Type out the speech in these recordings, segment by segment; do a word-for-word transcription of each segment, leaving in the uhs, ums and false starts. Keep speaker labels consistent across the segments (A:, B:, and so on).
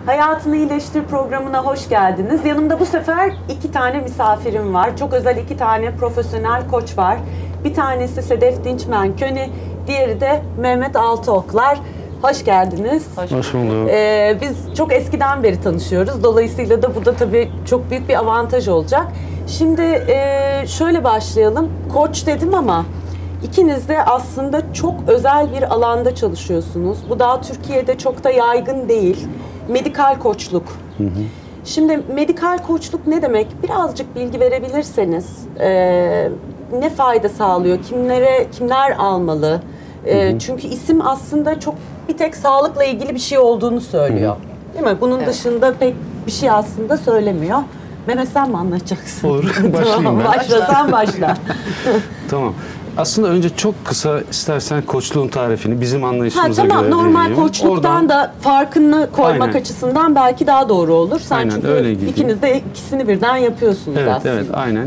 A: Hayatını İyileştir programına hoş geldiniz. Yanımda bu sefer iki tane misafirim var. Çok özel iki tane profesyonel koç var. Bir tanesi Sedef Dinçmen-Köni, diğeri de Mehmet Altıoklar. Hoş geldiniz.
B: Hoş, hoş bulduk.
A: Ee, biz çok eskiden beri tanışıyoruz. Dolayısıyla da bu da tabii çok büyük bir avantaj olacak. Şimdi e, şöyle başlayalım. Koç dedim ama İkiniz de aslında çok özel bir alanda çalışıyorsunuz. Bu daha Türkiye'de çok da yaygın değil. Medikal koçluk. Hı hı. Şimdi medikal koçluk ne demek? Birazcık bilgi verebilirseniz e, ne fayda sağlıyor? Kimlere kimler almalı? E, hı hı. Çünkü isim aslında çok bir tek sağlıkla ilgili bir şey olduğunu söylüyor. Hı hı. Değil mi? Bunun evet. dışında pek bir şey aslında söylemiyor. Mehmet sen mi anlatacaksın?
B: Olur. Başlayayım
A: tamam,
B: ben.
A: Başla sen başla.
B: Tamam. Aslında önce çok kısa istersen koçluğun tarifini bizim anlayışımıza
A: ha, tamam,
B: göre
A: normal
B: vereyim.
A: koçluktan Oradan, da farkını koymak aynen. açısından belki daha doğru olur. Sen aynen, çünkü öyle ikiniz de ikisini birden yapıyorsunuz
B: evet,
A: aslında.
B: Evet, aynen.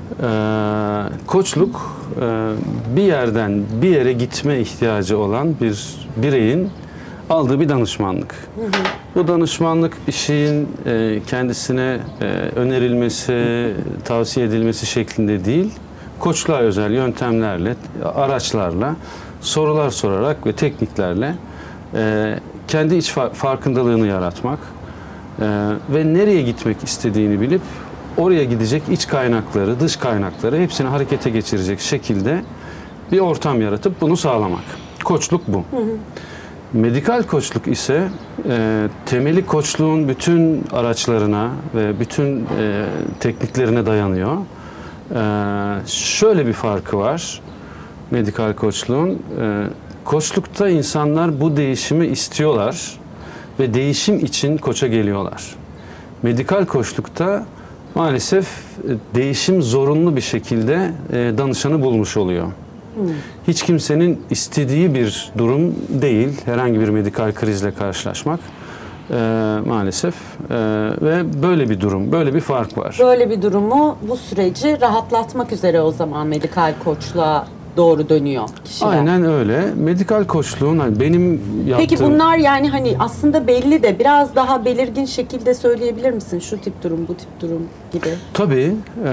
B: Ee, koçluk e, bir yerden bir yere gitme ihtiyacı olan bir bireyin aldığı bir danışmanlık. Hı hı. Bu danışmanlık bir şeyin e, kendisine e, önerilmesi, tavsiye edilmesi şeklinde değil, koçluğa özel yöntemlerle, araçlarla, sorular sorarak ve tekniklerle e, kendi iç farkındalığını yaratmak e, ve nereye gitmek istediğini bilip oraya gidecek iç kaynakları, dış kaynakları hepsini harekete geçirecek şekilde bir ortam yaratıp bunu sağlamak. Koçluk bu. Hı hı. Medikal koçluk ise e, temeli koçluğun bütün araçlarına ve bütün e, tekniklerine dayanıyor. E, şöyle bir farkı var medikal koçluğun. E, koçlukta insanlar bu değişimi istiyorlar ve değişim için koça geliyorlar. Medikal koçlukta maalesef değişim zorunlu bir şekilde e, danışanı bulmuş oluyor. Hiç kimsenin istediği bir durum değil, herhangi bir medikal krizle karşılaşmak e, maalesef e, ve böyle bir durum, böyle bir fark var.
A: Böyle bir durumu, bu süreci rahatlatmak üzere o zaman medikal koçluğa doğru dönüyor kişiler.
B: Aynen öyle. Medikal koçluğun hani benim yaptığım...
A: Peki bunlar yani hani aslında belli de biraz daha belirgin şekilde söyleyebilir misin? Şu tip durum, bu tip durum gibi.
B: Tabii. E,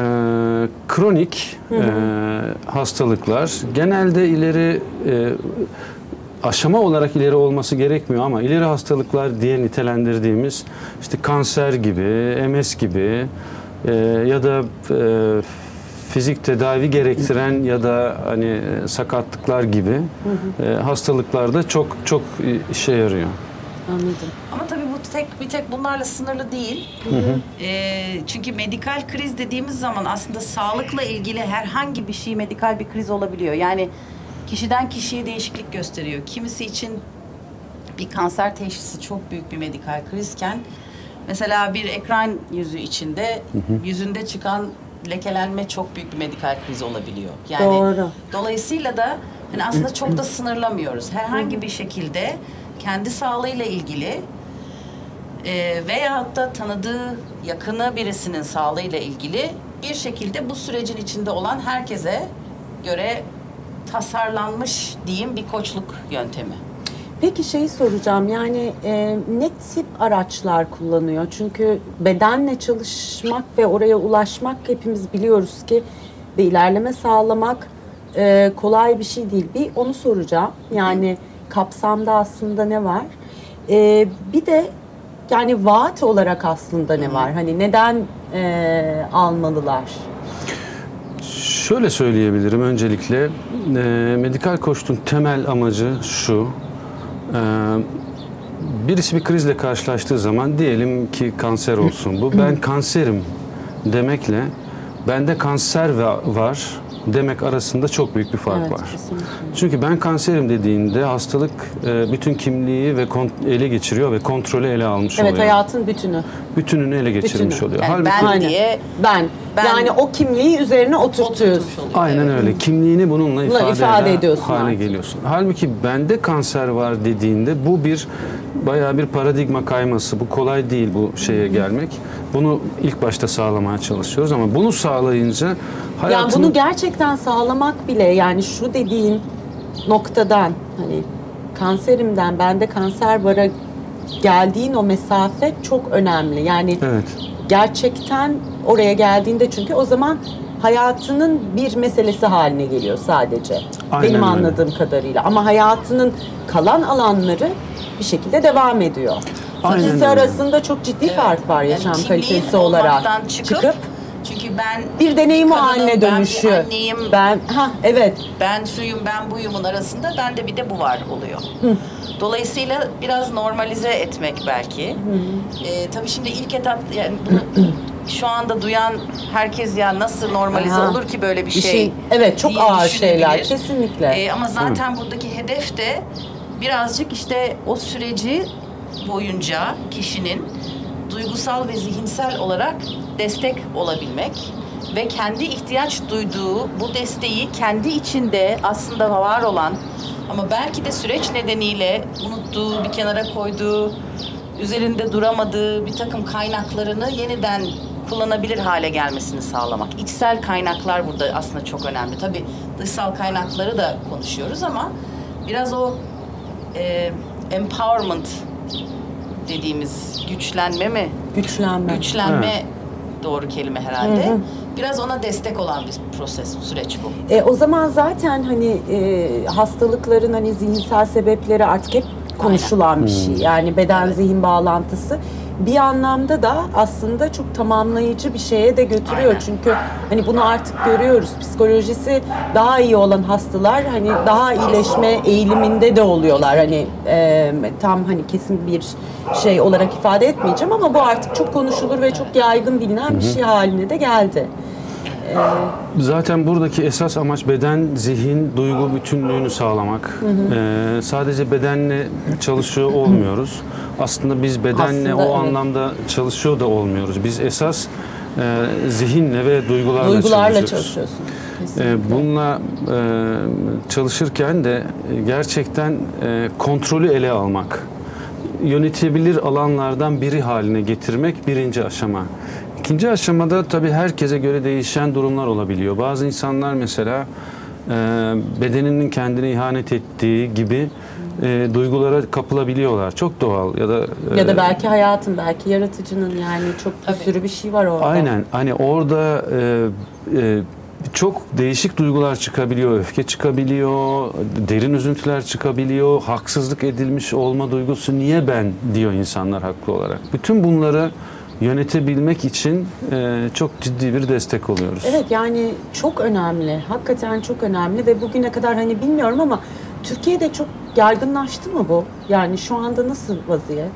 B: kronik e, hastalıklar genelde ileri e, aşama olarak ileri olması gerekmiyor ama ileri hastalıklar diye nitelendirdiğimiz işte kanser gibi, M S gibi e, ya da e, fizik tedavi gerektiren ya da hani sakatlıklar gibi hı hı. E, hastalıklarda çok çok işe yarıyor.
A: Anladım.
C: Ama tabii bu tek bir tek bunlarla sınırlı değil. Hı hı. E, çünkü medikal kriz dediğimiz zaman aslında sağlıkla ilgili herhangi bir şey medikal bir kriz olabiliyor. Yani kişiden kişiye değişiklik gösteriyor. Kimisi için bir kanser teşhisi çok büyük bir medikal krizken mesela bir ekran yüzü içinde hı hı. yüzünde çıkan lekelenme çok büyük bir medikal kriz olabiliyor. Yani doğru. Dolayısıyla da hani aslında çok da sınırlamıyoruz. Herhangi bir şekilde kendi sağlığıyla ilgili e, veyahut da tanıdığı yakını birisinin sağlığıyla ilgili bir şekilde bu sürecin içinde olan herkese göre tasarlanmış diyeyim bir koçluk yöntemi.
A: Peki şeyi soracağım yani e, ne tip araçlar kullanıyor? Çünkü bedenle çalışmak ve oraya ulaşmak hepimiz biliyoruz ki ve ilerleme sağlamak e, kolay bir şey değil. Bir onu soracağım. Yani kapsamda aslında ne var? E, bir de yani vaat olarak aslında ne var? Hani neden e, almalılar?
B: Şöyle söyleyebilirim öncelikle. E, medikal koçluğun temel amacı şu. Ee, birisi bir krizle karşılaştığı zaman diyelim ki kanser olsun bu. Ben kanserim demekle bende kanser var demek arasında çok büyük bir fark evet, var. Kesinlikle. Çünkü ben kanserim dediğinde hastalık e, bütün kimliği ve ele geçiriyor ve kontrolü ele almış
A: evet,
B: oluyor.
A: Evet hayatın bütünü.
B: Bütününü ele geçirmiş bütünü. oluyor.
C: Yani
B: Halbuki,
C: ben diye
A: ben. ben. Yani o kimliği üzerine oturtuyorsun.
B: Aynen öyle. Kimliğini bununla ifade,
A: ifade ediyorsun
B: hale
A: artık.
B: geliyorsun. Halbuki bende kanser var dediğinde bu bir bayağı bir paradigma kayması. Bu kolay değil bu şeye gelmek. Bunu ilk başta sağlamaya çalışıyoruz ama bunu sağlayınca hayatını...
A: Yani bunu gerçekten sağlamak bile yani şu dediğin noktadan hani kanserimden bende kanser vara geldiğin o mesafe çok önemli. Yani
B: Evet.
A: gerçekten oraya geldiğinde çünkü o zaman hayatının bir meselesi haline geliyor sadece.
B: Aynen
A: Benim
B: öyle.
A: anladığım kadarıyla. Ama hayatının kalan alanları bir şekilde devam ediyor.
B: Aynen
A: İkisi
B: öyle.
A: arasında çok ciddi
C: Evet.
A: fark var yaşam
C: Yani kimliğin
A: kalitesi olarak.
C: olmaktan çıkıp, çünkü ben
A: bir deneyim
C: kadınım,
A: haline dönüşüyor.
C: Ben bir anneyim,
A: Ben ha evet.
C: ben şuyum, ben buyumun arasında bende bir de bu var oluyor. Dolayısıyla biraz normalize etmek belki. Ee, tabii şimdi ilk etap, yani bunu şu anda duyan herkes ya nasıl normalize
A: Aha.
C: olur ki böyle bir
A: Bir
C: şey?
A: şey- evet, çok
C: diye
A: ağır şeyler,
C: düşünebilir.
A: kesinlikle.
C: Ee, ama zaten buradaki hedef de birazcık işte o süreci boyunca kişinin duygusal ve zihinsel olarak destek olabilmek ve kendi ihtiyaç duyduğu bu desteği kendi içinde aslında var olan ama belki de süreç nedeniyle unuttuğu, bir kenara koyduğu, üzerinde duramadığı bir takım kaynaklarını yeniden kullanabilir hale gelmesini sağlamak. İçsel kaynaklar burada aslında çok önemli. Tabii dışsal kaynakları da konuşuyoruz ama biraz o e, empowerment dediğimiz güçlenme mi?
A: Güçlenme.
C: Güçlenme
B: Evet.
C: doğru kelime herhalde. Biraz ona destek olan bir proses, süreç bu.
A: E, o zaman zaten hani e, hastalıkların hani zihinsel sebepleri artık hep konuşulan bir şey. Yani beden
C: Evet.
A: zihin bağlantısı bir anlamda da aslında çok tamamlayıcı bir şeye de götürüyor.
C: Aynen.
A: Çünkü hani bunu artık görüyoruz. Psikolojisi daha iyi olan hastalar hani daha iyileşme eğiliminde de oluyorlar. Hani e, tam hani kesin bir şey olarak ifade etmeyeceğim ama bu artık çok konuşulur ve çok yaygın bilinen bir şey haline de geldi.
B: Zaten buradaki esas amaç beden, zihin, duygu bütünlüğünü sağlamak. Ee, sadece bedenle çalışıyor olmuyoruz. Aslında biz bedenle
A: Aslında
B: o
A: evet.
B: anlamda çalışıyor da olmuyoruz. Biz esas e, zihinle ve duygularla,
A: Duygularla
B: çalışıyoruz.
A: çalışıyorsunuz. Kesinlikle.
B: Ee, bununla e, çalışırken de gerçekten e, kontrolü ele almak, yönetebilir alanlardan biri haline getirmek birinci aşama. İkinci aşamada tabii herkese göre değişen durumlar olabiliyor. Bazı insanlar mesela e, bedeninin kendine ihanet ettiği gibi e, duygulara kapılabiliyorlar. Çok doğal ya da e,
A: Ya da belki hayatın, belki yaratıcının yani çok bir
C: Tabii.
A: sürü bir şey var orada.
B: aynen hani orada e, e, çok değişik duygular çıkabiliyor, öfke çıkabiliyor, derin üzüntüler çıkabiliyor, haksızlık edilmiş olma duygusu, niye ben diyor insanlar haklı olarak. Bütün bunları yönetebilmek için e, çok ciddi bir destek oluyoruz.
A: Evet yani çok önemli. Hakikaten çok önemli ve bugüne kadar hani bilmiyorum ama Türkiye'de çok yaygınlaştı mı bu? Yani şu anda nasıl vaziyet?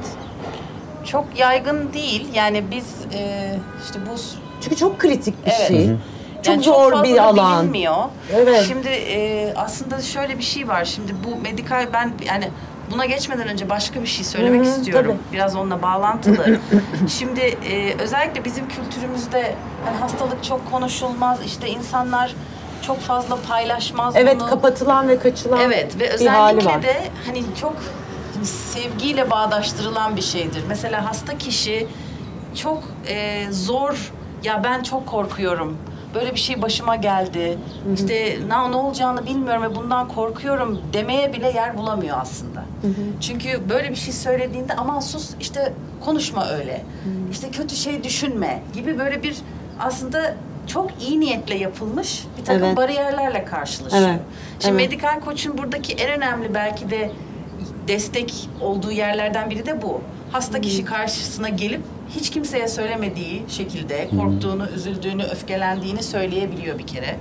C: Çok yaygın değil. Yani biz e, işte bu
A: Çünkü çok kritik bir
C: Evet.
A: şey.
C: Hı hı.
A: Çok
C: yani
A: zor
C: fazla
A: bir
C: da
A: alan.
C: bilinmiyor.
A: Evet.
C: Şimdi e, aslında şöyle bir şey var. Şimdi bu medikal, ben yani buna geçmeden önce başka bir şey söylemek
A: Hı hı,
C: istiyorum.
A: tabii.
C: Biraz onunla bağlantılı. Şimdi e, özellikle bizim kültürümüzde hani hastalık çok konuşulmaz. İşte insanlar çok fazla paylaşmaz
A: Evet
C: bunu.
A: kapatılan ve kaçılan
C: Evet ve
A: bir hali var.
C: özellikle de hani çok hani sevgiyle bağdaştırılan bir şeydir. Mesela hasta kişi çok e, zor, ya ben çok korkuyorum, böyle bir şey başıma geldi,
A: Hı hı.
C: işte ne, ne olacağını bilmiyorum ve bundan korkuyorum demeye bile yer bulamıyor aslında.
A: Hı hı.
C: Çünkü böyle bir şey söylediğinde aman sus, işte konuşma öyle,
A: Hı.
C: işte kötü şey düşünme gibi böyle bir aslında çok iyi niyetle yapılmış bir takım
A: Evet.
C: bariyerlerle karşılaşıyor.
A: Evet.
C: Şimdi
A: Evet.
C: medikal koçun buradaki en önemli belki de destek olduğu yerlerden biri de bu. Hasta kişi karşısına gelip hiç kimseye söylemediği şekilde korktuğunu, üzüldüğünü, öfkelendiğini söyleyebiliyor bir kere.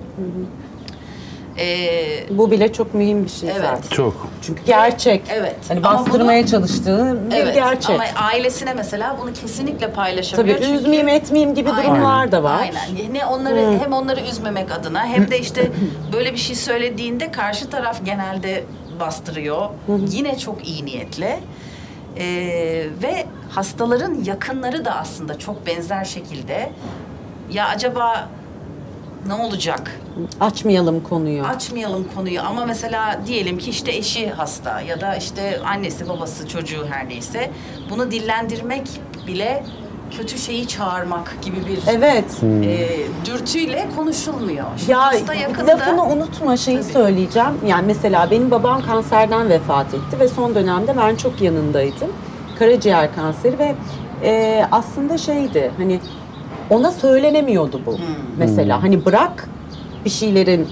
C: Ee,
A: Bu bile çok mühim bir şey
C: Evet.
A: zaten.
B: Çok.
A: Çünkü gerçek.
C: Evet.
A: Hani
C: Ama
A: bastırmaya
C: bunu-
A: çalıştığı bir
C: evet.
A: gerçek.
C: Ama ailesine mesela bunu kesinlikle
A: Tabii
C: paylaşamıyor. Çünkü-
A: üzmeyeyim etmeyeyim gibi
C: Aynen.
A: durumlar da var.
C: Aynen. Ne onları hem onları üzmemek adına hem de işte böyle bir şey söylediğinde karşı taraf genelde bastırıyor. Yine çok iyi niyetle. Ee, ve hastaların yakınları da aslında çok benzer şekilde ya acaba ne olacak?
A: Açmayalım konuyu.
C: Açmayalım konuyu ama mesela diyelim ki işte eşi hasta ya da işte annesi babası çocuğu her neyse bunu dillendirmek bile kötü şeyi çağırmak gibi bir
A: Evet.
C: e, dürtüyle konuşulmuyor. Şimdi
A: Ya
C: hasta yakında
A: lafını unutma şeyi
C: Tabii.
A: söyleyeceğim. Yani mesela benim babam kanserden vefat etti ve son dönemde ben çok yanındaydım. karaciğer kanseri ve e, aslında şeydi hani ona söylenemiyordu bu mesela. Hani bırak bir şeylerin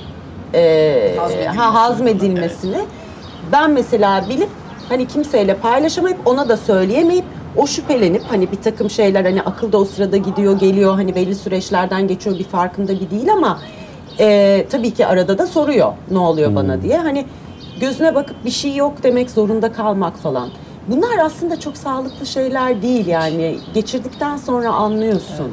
A: e,
C: Hazmedilmesini.
A: ha, hazmedilmesini. Ben mesela bilip hani kimseyle paylaşamayıp ona da söyleyemeyip o şüphelenip hani bir takım şeyler hani akılda o sırada gidiyor geliyor hani belli süreçlerden geçiyor bir farkında bir değil ama e, tabii ki arada da soruyor ne oluyor bana diye. Hani gözüne bakıp bir şey yok demek zorunda kalmak falan. Bunlar aslında çok sağlıklı şeyler değil yani geçirdikten sonra anlıyorsun.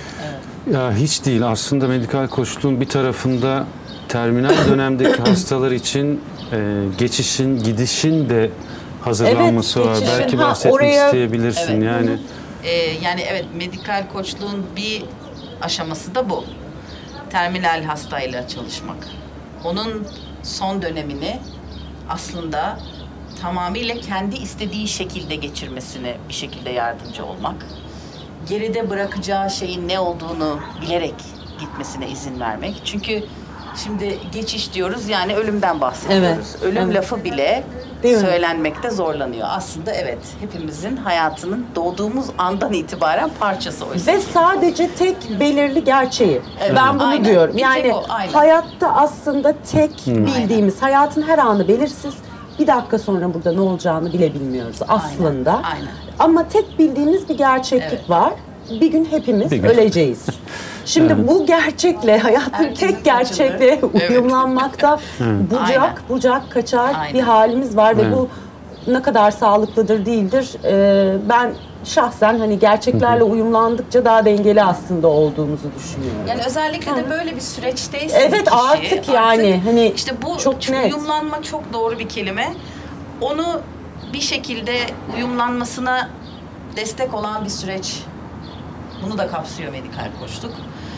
B: Ya hiç değil. Aslında medikal koçluğun bir tarafında terminal dönemdeki hastalar için e, geçişin, gidişin de hazırlanması
A: Evet,
B: var.
A: geçişin,
B: Belki
A: ha,
B: bahsetmek
A: oraya-
B: isteyebilirsin.
C: Evet.
B: Yani
C: Ee, yani evet medikal koçluğun bir aşaması da bu. Terminal hastayla çalışmak. Onun son dönemini aslında tamamıyla kendi istediği şekilde geçirmesine bir şekilde yardımcı olmak. Geride bırakacağı şeyin ne olduğunu bilerek gitmesine izin vermek. Çünkü şimdi geçiş diyoruz yani ölümden bahsediyoruz.
A: Evet,
C: Ölüm
A: evet.
C: lafı bile
A: Değil mi?
C: söylenmekte zorlanıyor. Aslında evet hepimizin hayatının doğduğumuz andan itibaren parçası oysa.
A: Ve sadece tek belirli gerçeği.
C: Evet.
A: Ben bunu
C: Aynen.
A: diyorum.
C: Bir
A: Yani
C: tek o, aynen.
A: hayatta aslında tek bildiğimiz, hayatın her anı belirsiz. Bir dakika sonra burada ne olacağını bile bilmiyoruz aslında.
C: aynen.
A: Ama tek bildiğimiz bir gerçeklik
C: Evet.
A: var. Bir gün hepimiz
B: Bir gün.
A: öleceğiz. Şimdi
B: Evet.
A: bu gerçekle, hayatın
C: Herkesin
A: tek gerçekle
C: kaçınır. Evet.
A: uyumlanmakta
C: Aynen.
A: bucak bucak kaçar
C: Aynen.
A: bir halimiz var ve
B: Evet.
A: bu ne kadar sağlıklıdır değildir. Ee, ben şahsen hani gerçeklerle uyumlandıkça daha dengeli aslında olduğumuzu düşünüyorum.
C: Yani özellikle de böyle bir süreçteyse
A: Evet,
C: kişi,
A: artık yani hani
C: işte bu
A: çok
C: çok
A: net.
C: uyumlanma çok doğru bir kelime. Onu bir şekilde uyumlanmasına destek olan bir süreç. Bunu da kapsıyor medikal koçluk.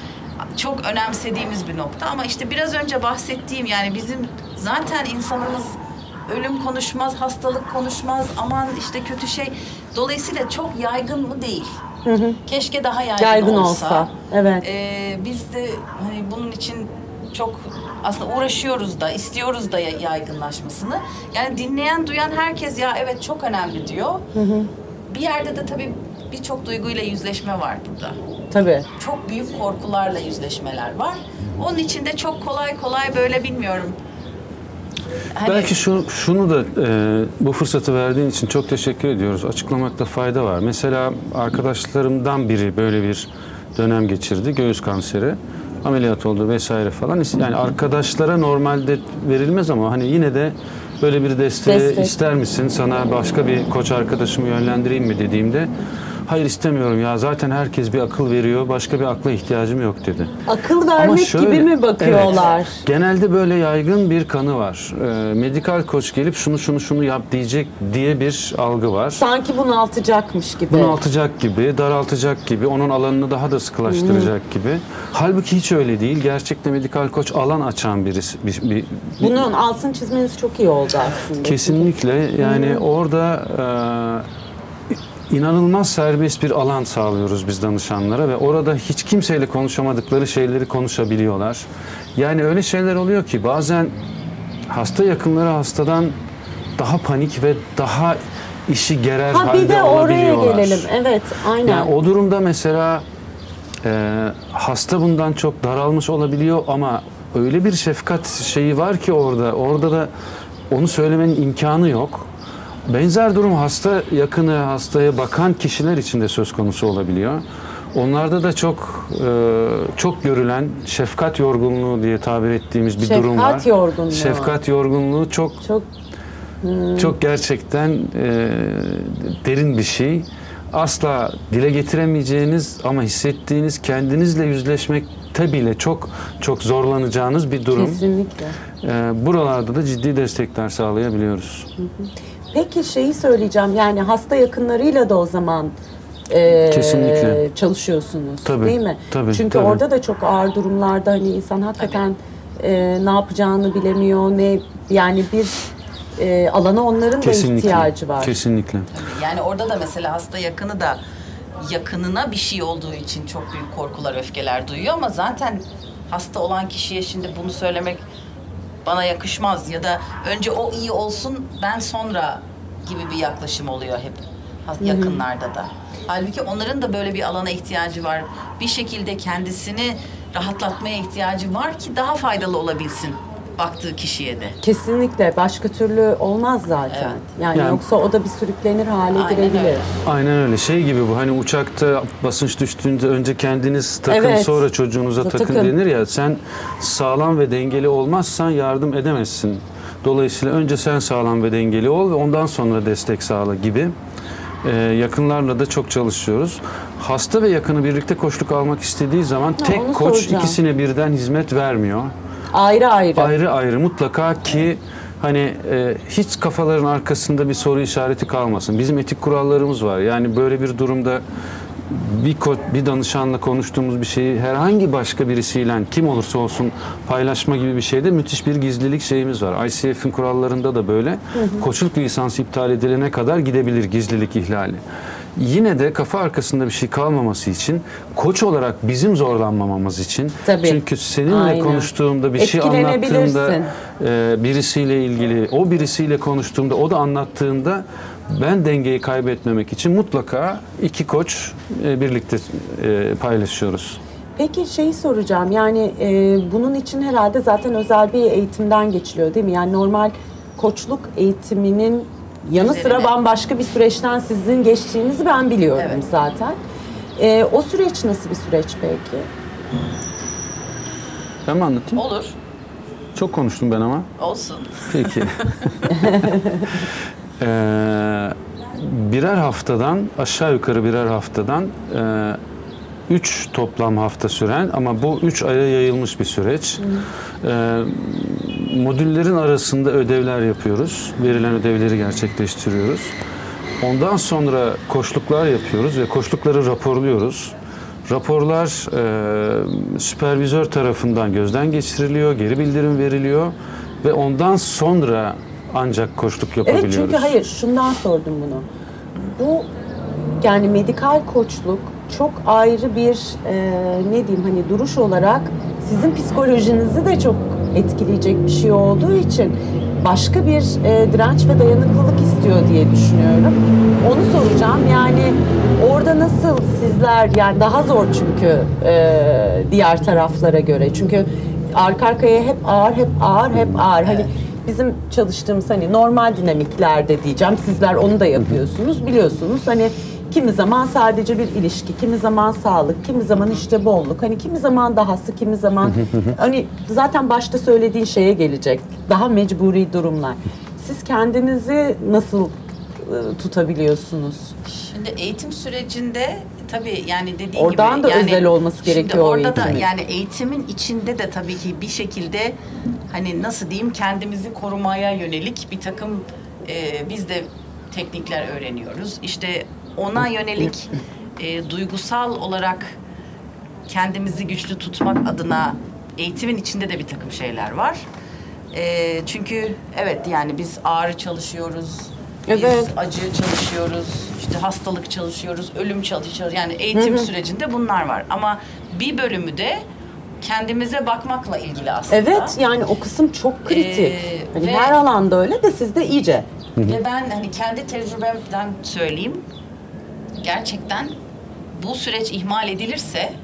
C: Çok önemsediğimiz bir nokta ama işte biraz önce bahsettiğim yani bizim zaten insanımız ölüm konuşmaz, hastalık konuşmaz, aman işte kötü şey. Dolayısıyla çok yaygın mı değil. Keşke daha yaygın,
A: Yaygın
C: olsa.
A: olsa, evet.
C: Ee, biz de hani bunun için çok aslında uğraşıyoruz da, istiyoruz da ya- yaygınlaşmasını. Yani dinleyen, duyan herkes ya evet çok önemli diyor. Bir yerde de tabii birçok duyguyla yüzleşme var burada.
A: Tabii.
C: Çok büyük korkularla yüzleşmeler var. Onun için de çok kolay kolay böyle bilmiyorum. Hani,
B: belki şu, şunu da e, bu fırsatı verdiğin için çok teşekkür ediyoruz. Açıklamakta fayda var. Mesela arkadaşlarımdan biri böyle bir dönem geçirdi. Göğüs kanseri. Ameliyat oldu vesaire falan. Yani arkadaşlara normalde verilmez ama hani yine de böyle bir desteği
A: Destek.
B: ister misin? Sana başka bir koç arkadaşımı yönlendireyim mi dediğimde hayır istemiyorum ya zaten herkes bir akıl veriyor. Başka bir akla ihtiyacım yok dedi.
A: Akıl vermek
B: şöyle-
A: gibi mi bakıyorlar?
B: Evet, genelde böyle yaygın bir kanı var. Ee, medikal koç gelip şunu şunu şunu yap diyecek diye bir algı var.
A: Sanki bunaltacakmış gibi.
B: Bunaltacak gibi, daraltacak gibi, onun alanını daha da sıkılaştıracak gibi. Halbuki hiç öyle değil. Gerçekten medikal koç alan açan birisi. Bir, bir,
A: Bunun altını çizmeniz çok iyi oldu aslında.
B: Kesinlikle. Yani orada e, inanılmaz serbest bir alan sağlıyoruz biz danışanlara ve orada hiç kimseyle konuşamadıkları şeyleri konuşabiliyorlar. Yani öyle şeyler oluyor ki bazen hasta yakınları hastadan daha panik ve daha işi gerer
A: Ha bir
B: halde
A: de oraya
B: olabiliyorlar.
A: gelelim. Evet, aynen.
B: Yani o durumda mesela e, hasta bundan çok daralmış olabiliyor ama öyle bir şefkat şeyi var ki orada, orada da onu söylemenin imkanı yok. Benzer durum hasta yakını, hastaya bakan kişiler için de söz konusu olabiliyor. Onlarda da çok e, çok görülen şefkat yorgunluğu diye tabir ettiğimiz bir
A: Şefkat
B: durum var.
A: yorgunluğu.
B: Şefkat yorgunluğu çok
A: Çok
B: çok gerçekten e, derin bir şey. Asla dile getiremeyeceğiniz ama hissettiğiniz, kendinizle yüzleşmekte bile çok çok zorlanacağınız bir durum.
A: kesinlikle.
B: E, buralarda da ciddi destekler sağlayabiliyoruz.
A: Peki şeyi söyleyeceğim. Yani hasta yakınlarıyla da o zaman e,
B: Kesinlikle.
A: çalışıyorsunuz
B: Tabii,
A: değil mi?
B: tabii,
A: Çünkü
B: tabii.
A: orada da çok ağır durumlarda hani insan hakikaten e, ne yapacağını bilemiyor. Ne yani bir e, alana onların da
B: Kesinlikle.
A: ihtiyacı var.
B: Kesinlikle.
C: yani orada da mesela hasta yakını da yakınına bir şey olduğu için çok büyük korkular, öfkeler duyuyor ama zaten hasta olan kişiye şimdi bunu söylemek bana yakışmaz ya da önce o iyi olsun ben sonra gibi bir yaklaşım oluyor hep. yakınlarda da. Halbuki onların da böyle bir alana ihtiyacı var. Bir şekilde kendisini rahatlatmaya ihtiyacı var ki daha faydalı olabilsin baktığı kişiye de.
A: Kesinlikle. Başka türlü olmaz zaten.
C: Evet.
A: Yani,
B: Yani-
A: yoksa o da bir sürüklenir hale
C: Aynen
A: girebilir.
C: öyle.
B: Aynen öyle. Şey gibi bu, hani uçakta basınç düştüğünde önce kendiniz takın,
A: Evet.
B: sonra çocuğunuza takın,
A: Takın.
B: denir ya. Sen sağlam ve dengeli olmazsan yardım edemezsin. Dolayısıyla önce sen sağlam ve dengeli ol ve ondan sonra destek sağla gibi. Ee, yakınlarla da çok çalışıyoruz. Hasta ve yakını birlikte koçluk almak istediği zaman
A: onu
B: tek koç
A: soracağım.
B: ikisine birden hizmet vermiyor.
A: Ayrı ayrı.
B: Ayrı ayrı mutlaka ki hani e, hiç kafaların arkasında bir soru işareti kalmasın. Bizim etik kurallarımız var. Yani böyle bir durumda bir ko- bir danışanla konuştuğumuz bir şeyi herhangi başka birisiyle kim olursa olsun paylaşma gibi bir şeyde müthiş bir gizlilik şeyimiz var. I C F'in kurallarında da böyle. Koçluk lisansı iptal edilene kadar gidebilir gizlilik ihlali. Yine de kafa arkasında bir şey kalmaması için, koç olarak bizim zorlanmamamız için.
A: Tabii.
B: Çünkü seninle
A: Aynen.
B: konuştuğumda bir şey
A: Etkilenebilirsin.
B: anlattığımda e, birisiyle ilgili, o birisiyle konuştuğumda, o da anlattığında ben dengeyi kaybetmemek için mutlaka iki koç e, birlikte e, paylaşıyoruz.
A: Peki şeyi soracağım. Yani e, bunun için herhalde zaten özel bir eğitimden geçiliyor değil mi? Yani normal koçluk eğitiminin yanı sıra
C: Üzerine.
A: bambaşka bir süreçten sizin geçtiğinizi ben biliyorum
C: Evet.
A: zaten. E, o süreç nasıl bir süreç peki?
B: Ben mi anlatayım?
C: Olur.
B: Çok konuştum ben ama.
C: Olsun.
B: Peki. Ee, birer haftadan, aşağı yukarı birer haftadan e, üç toplam hafta süren ama bu üç aya yayılmış bir süreç. Ee, modüllerin arasında ödevler yapıyoruz. Verilen ödevleri gerçekleştiriyoruz. Ondan sonra koçluklar yapıyoruz ve koçlukları raporluyoruz. Raporlar e, süpervizör tarafından gözden geçiriliyor, geri bildirim veriliyor ve ondan sonra ancak koçluk yapabiliyoruz.
A: Evet, çünkü hayır şundan sordum bunu. Bu yani medikal koçluk çok ayrı bir e, ne diyeyim hani duruş olarak sizin psikolojinizi de çok etkileyecek bir şey olduğu için başka bir e, direnç ve dayanıklılık istiyor diye düşünüyorum. Onu soracağım. Yani orada nasıl sizler, yani daha zor çünkü e, diğer taraflara göre. Çünkü arka arkaya hep ağır, hep ağır, hep ağır. Hani bizim çalıştığımız hani normal dinamiklerde diyeceğim. Sizler onu da yapıyorsunuz. Biliyorsunuz hani kimi zaman sadece bir ilişki, kimi zaman sağlık, kimi zaman işte bolluk. Hani kimi zaman dahası, kimi zaman hani zaten başta söylediğin şeye gelecek. Daha mecburi durumlar. Siz kendinizi nasıl e, tutabiliyorsunuz?
C: Şimdi eğitim sürecinde tabii yani dediğim gibi
A: Oradan da
C: yani
A: özel olması gerekiyor
C: Şimdi
A: o
C: orada da
A: eğitimin.
C: yani eğitimin içinde de tabii ki bir şekilde hani nasıl diyeyim kendimizi korumaya yönelik bir takım e, biz de teknikler öğreniyoruz. İşte ona yönelik e, duygusal olarak kendimizi güçlü tutmak adına eğitimin içinde de bir takım şeyler var. E, çünkü evet yani biz ağrı çalışıyoruz, biz
A: Evet.
C: acı çalışıyoruz, işte hastalık çalışıyoruz, ölüm çalışıyoruz. Yani eğitim sürecinde bunlar var. Ama bir bölümü de kendimize bakmakla ilgili aslında.
A: Evet, yani o kısım çok kritik.
C: Ee,
A: hani
C: ve-
A: her alanda öyle de sizde iyice.
C: Ve ben hani kendi tecrübemden söyleyeyim. Gerçekten bu süreç ihmal edilirse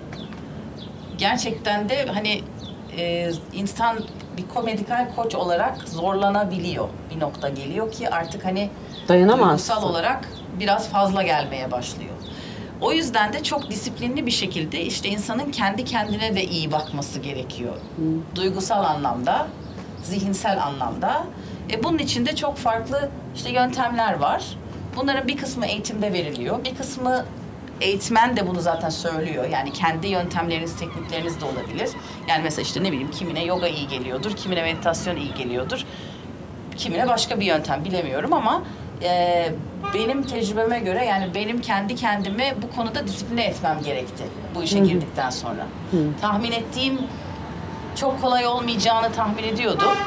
C: gerçekten de hani e, insan bir komedikal koç olarak zorlanabiliyor. Bir nokta geliyor ki artık hani
A: Dayanamazsın.
C: duygusal olarak biraz fazla gelmeye başlıyor. O yüzden de çok disiplinli bir şekilde işte insanın kendi kendine de iyi bakması gerekiyor. Duygusal anlamda, zihinsel anlamda. E bunun içinde çok farklı işte yöntemler var. Bunların bir kısmı eğitimde veriliyor. Bir kısmı eğitmen de bunu zaten söylüyor. Yani kendi yöntemleriniz, teknikleriniz de olabilir. Yani mesela işte ne bileyim kimine yoga iyi geliyordur, kimine meditasyon iyi geliyordur. Kimine başka bir yöntem bilemiyorum ama e, benim tecrübeme göre yani benim kendi kendimi bu konuda disipline etmem gerekti bu işe girdikten sonra. Tahmin ettiğim çok kolay olmayacağını tahmin ediyordum.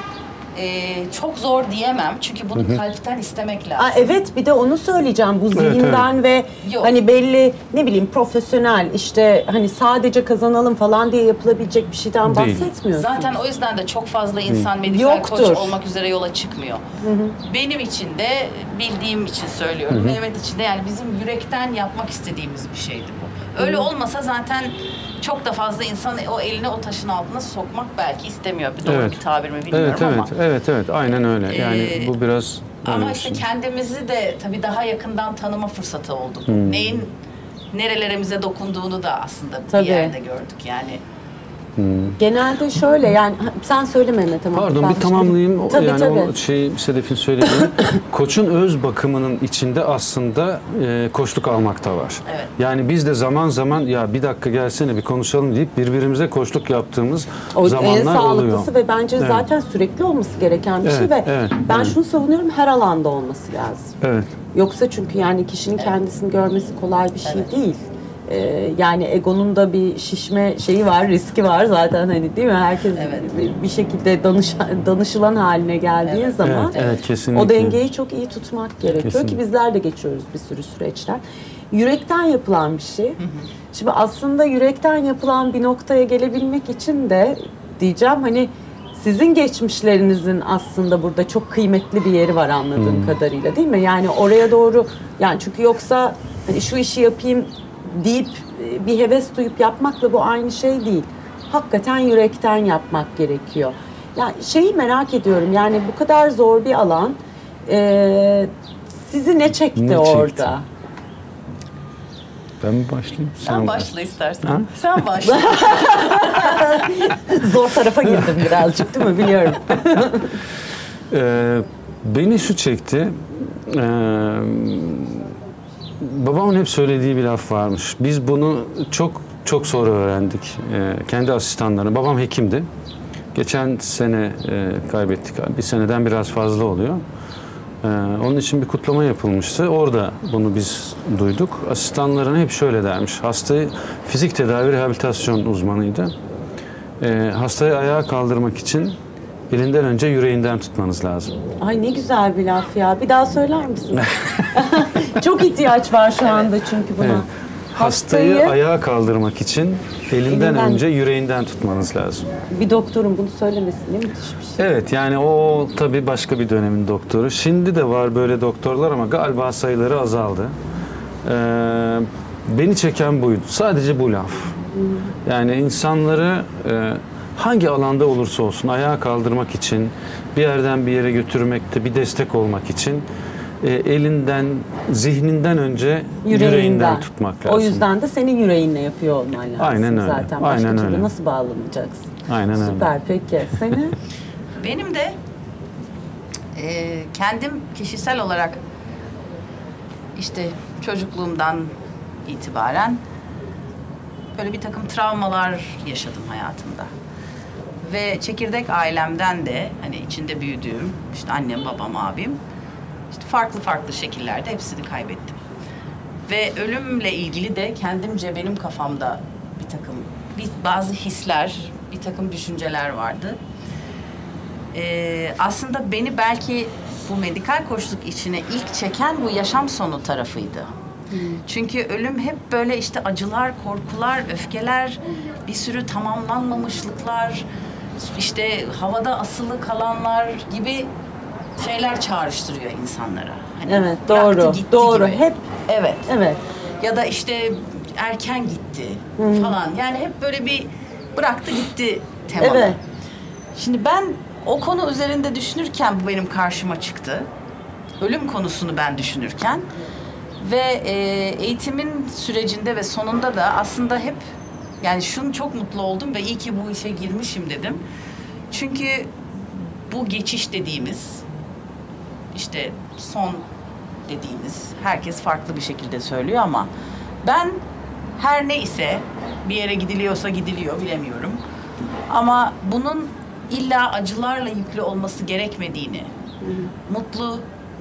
C: e, çok zor diyemem. Çünkü bunu
B: Hı hı.
C: kalpten istemek lazım.
A: Aa, evet, bir de onu söyleyeceğim. Bu
B: Evet,
A: zihinden ve
C: Yok.
A: hani belli, ne bileyim, profesyonel, işte hani sadece kazanalım falan diye yapılabilecek bir şeyden
B: Değil.
A: bahsetmiyorsunuz.
C: Zaten o yüzden de çok fazla insan medikal
A: Yoktur.
C: koç olmak üzere yola çıkmıyor. Benim için de, bildiğim için söylüyorum. Mehmet için de, yani bizim yürekten yapmak istediğimiz bir şeydi bu. Öyle olmasa zaten çok da fazla insan o eline o taşın altına sokmak belki istemiyor. Bir doğru
B: Evet.
C: bir tabir mi bilmiyorum
B: Evet,
C: ama.
B: evet, evet, evet, aynen öyle. Yani
C: Ee,
B: bu biraz
C: Ama
B: öyle
C: işte
B: bir şey.
C: kendimizi de tabii daha yakından tanıma fırsatı oldu.
B: Hmm.
C: Neyin nerelerimize dokunduğunu da aslında
A: Tabii.
C: bir yerde gördük yani.
A: Genelde şöyle, yani ha, sen söyle Mehmet, tamam.
B: Pardon,
A: Ben
B: bir tamamlayayım. O-
A: Tabii,
B: yani
A: tabii.
B: o şey Sedef'in söylediği. Koçun öz bakımının içinde aslında e, koçluk almak da var.
C: Evet.
B: Yani biz de zaman zaman ya bir dakika gelsene bir konuşalım deyip birbirimize koçluk yaptığımız
A: O en
B: zamanlar oluyor.
A: sağlıklısı ve bence
B: Evet.
A: zaten sürekli olması gereken bir şey
B: Evet,
A: ve
B: evet,
A: ben
B: evet.
A: şunu savunuyorum, her alanda olması lazım.
B: Evet.
A: Yoksa çünkü yani kişinin kendisini görmesi kolay bir şey
C: Evet.
A: değil. Ee, yani egonun da bir şişme şeyi var, riski var zaten, hani değil mi? Herkes
C: Evet.
A: bir, bir şekilde danış, danışılan haline geldiği
C: Evet.
A: zaman
B: Evet, evet, kesinlikle.
A: o dengeyi çok iyi tutmak gerekiyor
B: Kesinlikle.
A: ki bizler de geçiyoruz bir sürü süreçler. Yürekten yapılan bir şey. Şimdi aslında yürekten yapılan bir noktaya gelebilmek için de diyeceğim, hani sizin geçmişlerinizin aslında burada çok kıymetli bir yeri var anladığım kadarıyla, değil mi? Yani oraya doğru, yani çünkü yoksa hani şu işi yapayım deyip e, bir heves duyup yapmakla bu aynı şey değil. Hakikaten yürekten yapmak gerekiyor. Yani şeyi merak ediyorum, yani bu kadar zor bir alan e, sizi ne çekti
B: Ne çekti?
A: orada?
B: Ben mi başlayayım?
C: Sen
B: başla.
C: başla istersen.
B: Ha?
C: Sen başla.
A: Zor tarafa girdim birazcık, değil mi? Biliyorum.
B: Ee, beni şu çekti. Ee, babamın hep söylediği bir laf varmış. Biz bunu çok çok sonra öğrendik. Ee, kendi asistanları. Babam hekimdi. Geçen sene e, kaybettik. Bir seneden biraz fazla oluyor. Ee, onun için bir kutlama yapılmıştı. Orada bunu biz duyduk. Asistanlarına hep şöyle dermiş. Hastayı fizik tedavi rehabilitasyon uzmanıydı. Ee, hastayı ayağa kaldırmak için elinden önce yüreğinden tutmanız lazım.
A: Ay ne güzel bir laf ya. Bir daha söyler misin? Çok ihtiyaç var şu anda çünkü buna.
B: Evet. Hastayı, ayağa kaldırmak için elinden,
A: Elinden-
B: önce yüreğinden tutmanız lazım.
A: Bir doktorun bunu söylemesi ne müthiş bir şey.
B: Evet, yani o tabii başka bir dönemin doktoru. Şimdi de var böyle doktorlar ama galiba sayıları azaldı. Ee, beni çeken buydu. Sadece bu laf. Yani insanları e, hangi alanda olursa olsun ayağa kaldırmak için, bir yerden bir yere götürmekte bir destek olmak için e, elinden, zihninden önce yüreğinden, tutmak lazım.
A: O yüzden de senin yüreğinle yapıyor olman lazım.
B: Aynen öyle.
A: Zaten başka
B: Aynen
A: türlü
B: öyle.
A: nasıl bağlanacaksın?
B: Aynen öyle.
A: Süper, peki. Seni?
C: Benim de e, kendim kişisel olarak işte çocukluğumdan itibaren böyle bir takım travmalar yaşadım hayatımda. Ve çekirdek ailemden de hani içinde büyüdüğüm işte annem, babam, abim işte farklı farklı şekillerde hepsini kaybettim. Ve ölümle ilgili de kendimce benim kafamda bir takım bir, bazı hisler, bir takım düşünceler vardı. Ee, aslında beni belki bu medikal koçluk içine ilk çeken bu yaşam sonu tarafıydı. Çünkü ölüm hep böyle işte acılar, korkular, öfkeler, bir sürü tamamlanmamışlıklar, işte havada asılı kalanlar gibi şeyler çağrıştırıyor insanlara. Hani
A: Evet,
C: bıraktı,
A: doğru.
C: gitti
A: Doğru.
C: gibi.
A: Hep
C: Evet.
A: evet.
C: Ya da işte erken gitti falan. Yani hep böyle bir bıraktı gitti temalı.
A: Evet.
C: Şimdi ben o konu üzerinde düşünürken bu benim karşıma çıktı. Ölüm konusunu ben düşünürken ve e, eğitimin sürecinde ve sonunda da aslında hep yani şunu çok mutlu oldum ve iyi ki bu işe girmişim dedim. Çünkü bu geçiş dediğimiz işte son dediğimiz herkes farklı bir şekilde söylüyor ama ben her neyse bir yere gidiliyorsa gidiliyor bilemiyorum. Ama bunun illa acılarla yüklü olması gerekmediğini, mutlu,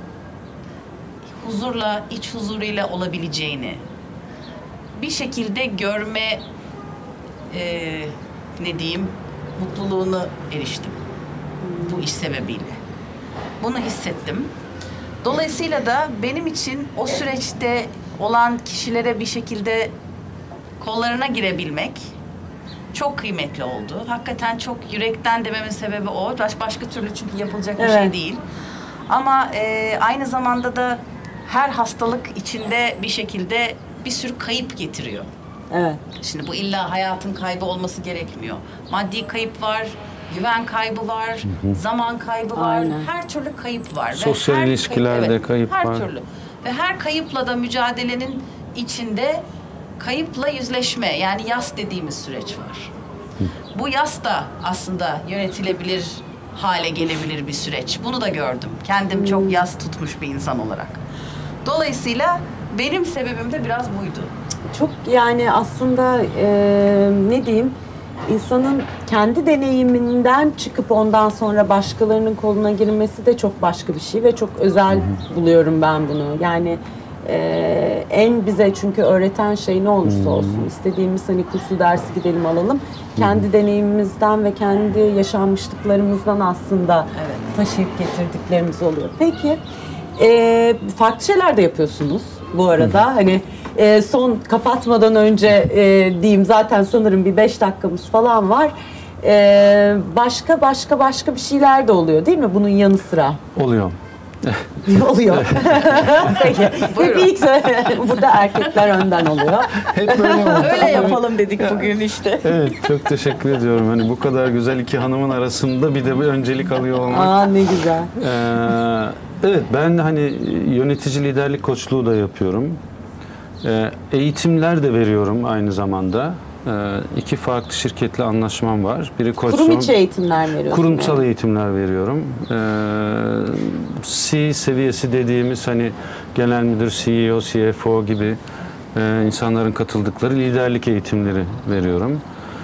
C: huzurla, iç huzuruyla olabileceğini bir şekilde görme e, ne diyeyim mutluluğunu eriştim. bu iş sebebiyle. Bunu hissettim. Dolayısıyla da benim için o süreçte olan kişilere bir şekilde kollarına girebilmek çok kıymetli oldu. Hakikaten çok yürekten dememin sebebi o. Baş, başka türlü çünkü yapılacak bir
A: Evet.
C: şey değil. Ama e, aynı zamanda da her hastalık içinde bir şekilde bir sürü kayıp getiriyor.
A: Evet.
C: Şimdi bu illa hayatın kaybı olması gerekmiyor. Maddi kayıp var, güven kaybı var, zaman kaybı var.
A: Aynen.
C: Her türlü kayıp var. Ve
B: Sosyal
C: her
B: ilişkilerde
C: evet,
B: kayıp
C: her
B: var.
C: Her türlü. Ve her kayıpla da mücadelenin içinde kayıpla yüzleşme, yani yas dediğimiz süreç var. Bu yas da aslında yönetilebilir hale gelebilir bir süreç. Bunu da gördüm. Kendim çok yas tutmuş bir insan olarak. Dolayısıyla benim sebebim de biraz buydu.
A: Çok yani aslında e, ne diyeyim, insanın kendi deneyiminden çıkıp ondan sonra başkalarının koluna girmesi de çok başka bir şey ve çok özel buluyorum ben bunu. Yani e, en bize çünkü öğreten şey ne olursa olsun istediğimiz hani kursu dersi gidelim alalım. Kendi deneyimimizden ve kendi yaşanmışlıklarımızdan aslında
C: Evet.
A: taşıyıp getirdiklerimiz oluyor. Peki e, farklı şeyler de yapıyorsunuz bu arada. Hani e, son kapatmadan önce e, diyeyim, zaten sanırım bir beş dakikamız falan var. E, başka başka başka bir şeyler de oluyor değil mi bunun yanı sıra?
B: Oluyor.
A: Oluyor. Peki.
C: Buyurun.
A: Hep ilk söyle. Burada erkekler önden oluyor.
B: Hep böyle oldu.
C: Öyle yapalım dedik bugün işte.
B: Evet, çok teşekkür ediyorum. Hani bu kadar güzel iki hanımın arasında bir de bir öncelik alıyor olmak.
A: Aa ne güzel.
B: Ee, evet, ben hani yönetici liderlik koçluğu da yapıyorum. Ee, eğitimler de veriyorum aynı zamanda. Ee, iki farklı şirketle anlaşmam var. Biri Koçson.
A: Kurum içi eğitimler mi veriyorsun?
B: Kurumsal
A: yani?
B: eğitimler veriyorum. Ee, C seviyesi dediğimiz hani genel müdür, C E O, C F O gibi e, insanların katıldıkları liderlik eğitimleri veriyorum.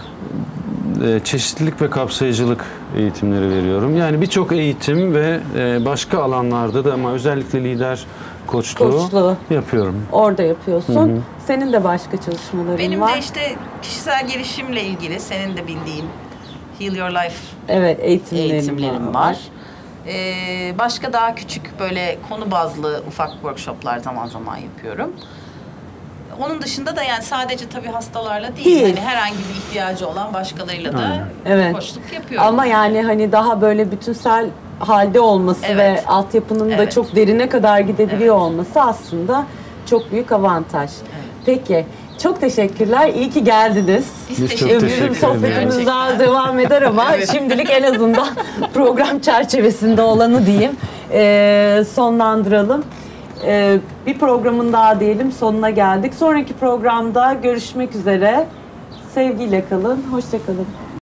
B: Ee, çeşitlilik ve kapsayıcılık eğitimleri veriyorum. Yani birçok eğitim ve e, başka alanlarda da ama özellikle lider koçluğu,
A: Koçluğu.
B: yapıyorum.
A: Orada yapıyorsun. Senin de başka çalışmaların
C: Benim
A: var.
C: de işte kişisel gelişimle ilgili senin de bildiğin Heal Your Life
A: Evet, eğitimlerim,
C: eğitimlerim var. Ee, başka daha küçük böyle konu bazlı ufak workshoplar zaman zaman yapıyorum. Onun dışında da yani sadece tabii hastalarla değil,
A: Değil.
C: hani herhangi bir ihtiyacı olan başkalarıyla da
B: Aynen.
A: Evet.
C: koçluk yapıyorum.
A: Ama yani hani daha böyle bütünsel halde olması
C: Evet.
A: ve altyapının da
C: Evet.
A: çok derine kadar gidebiliyor
C: Evet.
A: olması aslında çok büyük avantaj. Peki. Çok teşekkürler. İyi ki geldiniz.
C: Biz
B: Biz çok
C: teşekkür
A: Bizim
B: teşekkür
C: ederiz.
A: sohbetimiz
C: Gerçekten.
A: daha devam eder ama
C: Evet.
A: şimdilik en azından program çerçevesinde olanı diyeyim. Ee, sonlandıralım. Ee, bir programın daha diyelim sonuna geldik. Sonraki programda görüşmek üzere. Sevgiyle kalın. Hoşça kalın.